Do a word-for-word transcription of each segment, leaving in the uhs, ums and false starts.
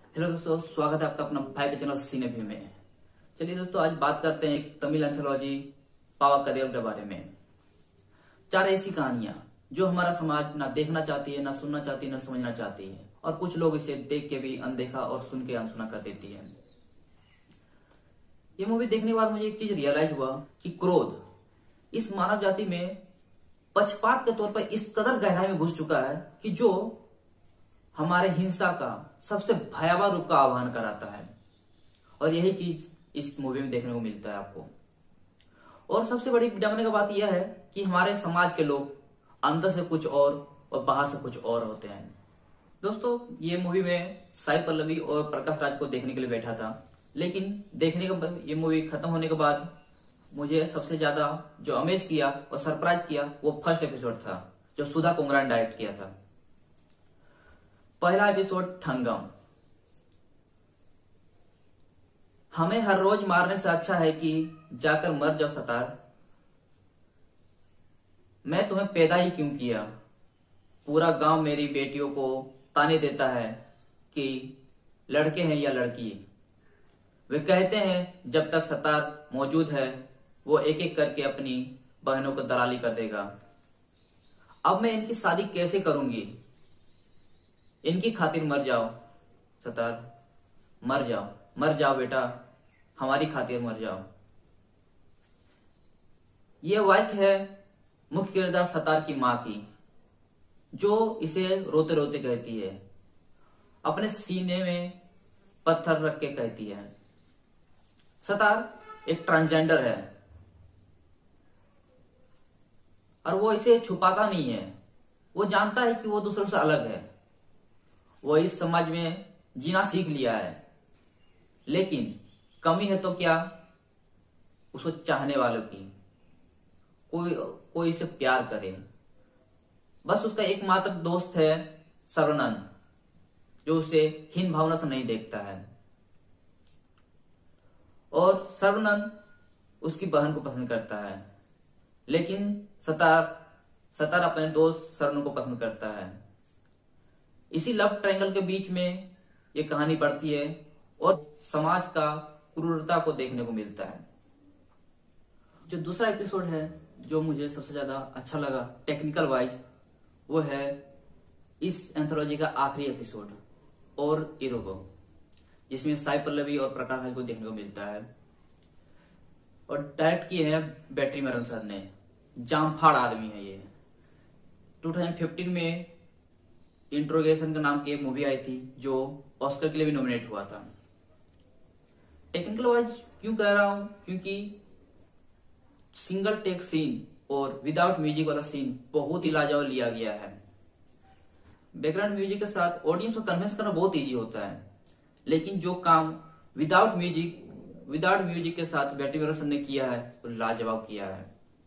Hello दोस्तों, स्वागत है आपका अपना भाई के चैनल सिनेव्यू में। चलिए दोस्तों, आज बात करते हैं एक तमिल एंथोलॉजी पावाकदेल के बारे में। चार ऐसी कहानियां जो हमारा समाज ना देखना चाहती है, ना सुनना चाहती है, ना समझना चाहती है, और कुछ लोग इसे देख के भी अनदेखा और सुन के अनसुना कर देती है। ये मूवी देखने के बाद मुझे एक चीज रियलाइज हुआ कि क्रोध इस मानव जाति में पक्षपात के तौर पर इस कदर गहराई में घुस चुका है कि जो हमारे हिंसा का सबसे भयावह रूप का आह्वान कराता है। और यही चीज इस मूवी में देखने को मिलता है आपको। और सबसे बड़ी विडंबना की बात यह है कि हमारे समाज के लोग अंदर से कुछ और और बाहर से कुछ और होते हैं। दोस्तों, ये मूवी में साई पल्लवी और प्रकाश राज को देखने के लिए बैठा था, लेकिन देखने के ये मूवी खत्म होने के बाद मुझे सबसे ज्यादा जो अमेज किया और सरप्राइज किया वो फर्स्ट एपिसोड था, जो सुधा कोंगरा ने डायरेक्ट किया था। पहला एपिसोड थंगम। हमें हर रोज मारने से अच्छा है कि जाकर मर जाओ सतार। मैं तुम्हें पैदा ही क्यों किया। पूरा गांव मेरी बेटियों को ताने देता है कि लड़के हैं या लड़की। वे कहते हैं जब तक सतार मौजूद है वो एक एक करके अपनी बहनों को दलाली कर देगा। अब मैं इनकी शादी कैसे करूंगी। इनकी खातिर मर जाओ सतार, मर जाओ, मर जाओ बेटा, हमारी खातिर मर जाओ। यह वाक्य है मुख्य किरदार सतार की मां की, जो इसे रोते रोते कहती है, अपने सीने में पत्थर रख के कहती है। सतार एक ट्रांसजेंडर है और वो इसे छुपाता नहीं है। वो जानता है कि वो दूसरों से अलग है। वो इस समाज में जीना सीख लिया है, लेकिन कमी है तो क्या, उसको चाहने वालों की, कोई कोई इसे प्यार करे। बस उसका एकमात्र दोस्त है सरवनन, जो उसे हीन भावना से नहीं देखता है। और सरवनन उसकी बहन को पसंद करता है, लेकिन सतार सतार अपने दोस्त सरवनन को पसंद करता है। इसी लव ट्रायंगल के बीच में ये कहानी बढ़ती है और समाज का क्रूरता को देखने को मिलता है। जो दूसरा एपिसोड है जो मुझे सबसे ज्यादा अच्छा लगा टेक्निकल वाइज, वो है इस एंथोलॉजी का आखिरी एपिसोड और इरोगो, जिसमें साई पल्लवी और प्रकाश राज को देखने को मिलता है। और डायरेक्ट किए हैं बैटरी मरन सर ने। जामफाड़ आदमी है ये। दो हज़ार पंद्रह में इंट्रोगेशन के नाम की एक मूवी आई थी जो ऑस्कर के लिए भी नॉमिनेट हुआ था। टेक्निकल वाइज क्यों कह रहा हूं, क्योंकि सिंगल टेक सीन और विदाउट म्यूजिक वाला सीन बहुत ही लाजवाब लिया गया है। बैकग्राउंड म्यूजिक के साथ ऑडियंस को कन्विंस करना बहुत इजी होता है, लेकिन जो काम विदाउट म्यूजिक विदाउट म्यूजिक के साथ बैटरी मरन ने किया है वो लाजवाब किया है।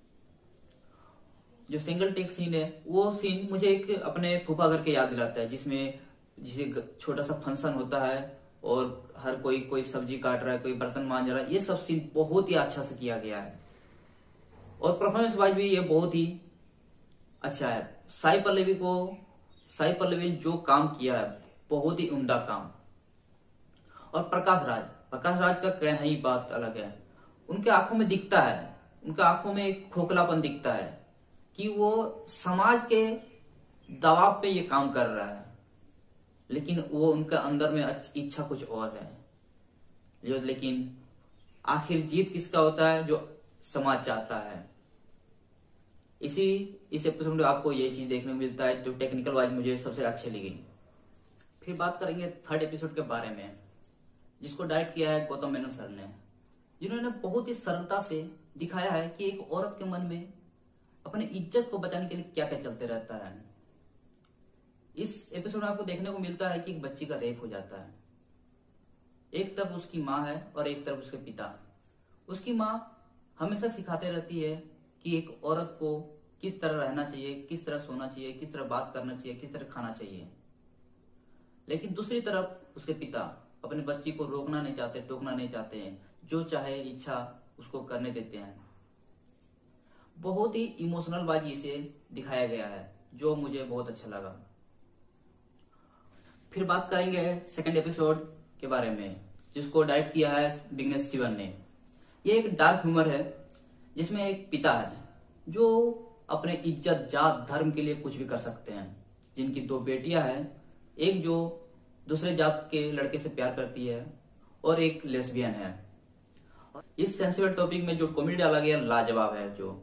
जो सिंगल टेक सीन है वो सीन मुझे एक अपने फूफा घर के याद दिलाता है, जिसमें जिसे छोटा सा फंक्शन होता है और हर कोई कोई सब्जी काट रहा है, कोई बर्तन मांज रहा है। ये सब सीन बहुत ही अच्छा से किया गया है और परफॉर्मेंस वाइज भी ये बहुत ही अच्छा है। साई पल्लवी को साई पल्लवी ने जो काम किया है बहुत ही उम्दा काम। और प्रकाश राज प्रकाश राज का कहना ही बात अलग है। उनके आंखों में दिखता है, उनके आंखों में एक खोखलापन दिखता है कि वो समाज के दबाव पे ये काम कर रहा है, लेकिन वो उनके अंदर में इच्छा कुछ और है। जो लेकिन आखिर जीत किसका होता है, जो समाज चाहता है। इसी इस एपिसोड में आपको ये चीज देखने को मिलता है जो टेक्निकल वाइज मुझे सबसे अच्छी लगी। फिर बात करेंगे थर्ड एपिसोड के बारे में, जिसको डायरेक्ट किया है गौतम मेनन सर ने, जिन्होंने बहुत ही सरलता से दिखाया है कि एक औरत के मन में अपने इज्जत को बचाने के लिए क्या क्या चलते रहता है। इस एपिसोड में आपको देखने को मिलता है कि एक बच्ची का रेप हो जाता है। एक तरफ उसकी माँ है और एक तरफ उसके पिता। उसकी माँ हमेशा सिखाते रहती है कि एक औरत को किस तरह रहना चाहिए, किस तरह सोना चाहिए, किस तरह बात करना चाहिए, किस तरह खाना चाहिए। लेकिन दूसरी तरफ उसके पिता अपने बच्ची को रोकना नहीं चाहते, टोकना नहीं चाहते हैं। जो चाहे इच्छा उसको करने देते हैं। बहुत ही इमोशनल बाजी से दिखाया गया है, जो मुझे बहुत अच्छा लगा। फिर बात करेंगे सेकंड एपिसोड के बारे में, जिसको डायरेक्ट किया है विघ्नेश शिवन ने। ये एक डार्क ह्यूमर है जिसमें एक पिता है जो अपने इज्जत, जात, धर्म के लिए कुछ भी कर सकते हैं, जिनकी दो बेटियां हैं, एक जो दूसरे जात के लड़के से प्यार करती है और एक लेस्बियन है। इस सेंसिबल टॉपिक में जो कॉमेडी डाला गया लाजवाब है जो।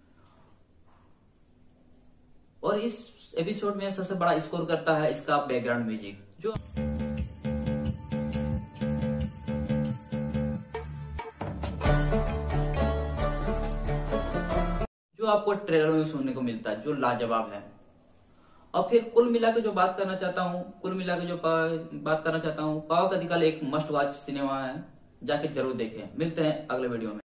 और इस एपिसोड में सबसे बड़ा स्कोर करता है इसका बैकग्राउंड म्यूजिक, जो जो आपको ट्रेलर में सुनने को मिलता है, जो लाजवाब है। और फिर कुल मिला के जो बात करना चाहता हूँ कुल मिला के जो बात करना चाहता हूँ पाव का अधिकार एक मस्ट वॉच सिनेमा है, जाके जरूर देखें। मिलते हैं अगले वीडियो में।